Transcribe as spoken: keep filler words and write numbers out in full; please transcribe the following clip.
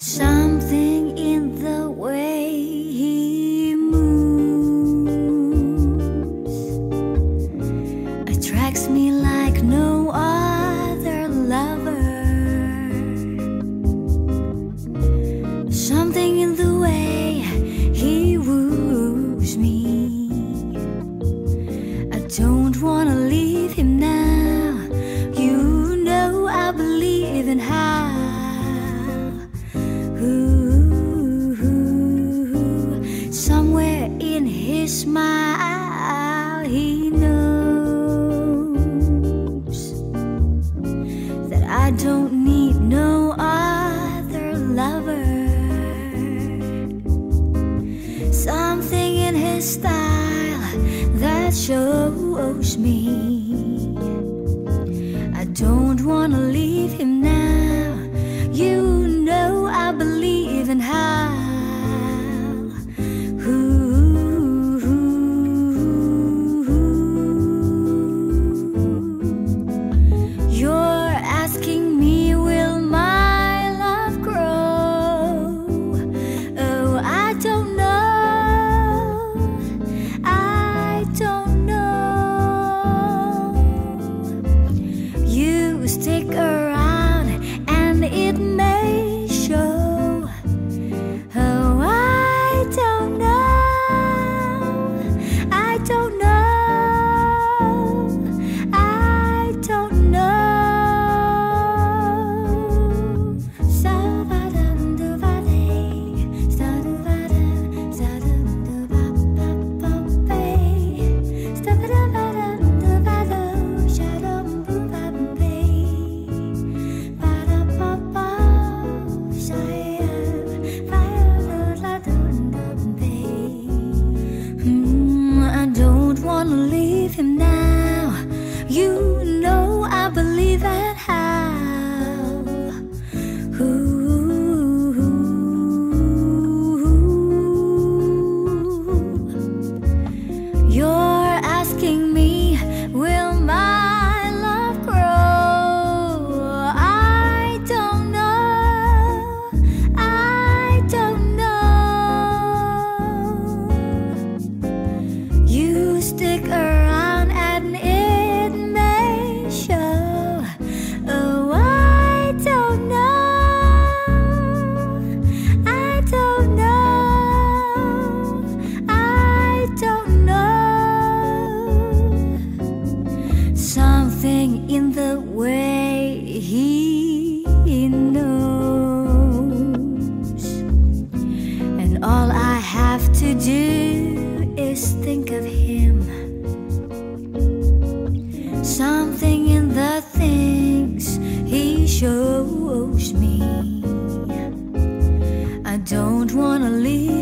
Something in the way he moves attracts me like no other lover. Something in the way he woos me. I don't wanna leave him now. You know I believe in how. Somewhere in his smile he knows that I don't need no other lover. Something in his style that shows me I don't wanna leave him now. You know I believe in how. Stick around and it may show. Oh, I don't know, I don't know, I don't know. Sa-ba-dum-du-ba-dee, sa-du-ba-dum, sa-dum-du-ba-ba-ba-ba-bay, sa-ba-dum-ba-dum-du-ba-do, sha-dum-boo-ba-ba-bay. I don't wanna leave him now. You know I believe in how. Ooh, you're asking me, will my love grow? I don't know, I don't know. You stick around and it may show. Oh, I don't know, I don't know, I don't know. Something in the way he knows, and all I have to do is think of him. Something in the things he shows me. I don't wanna leave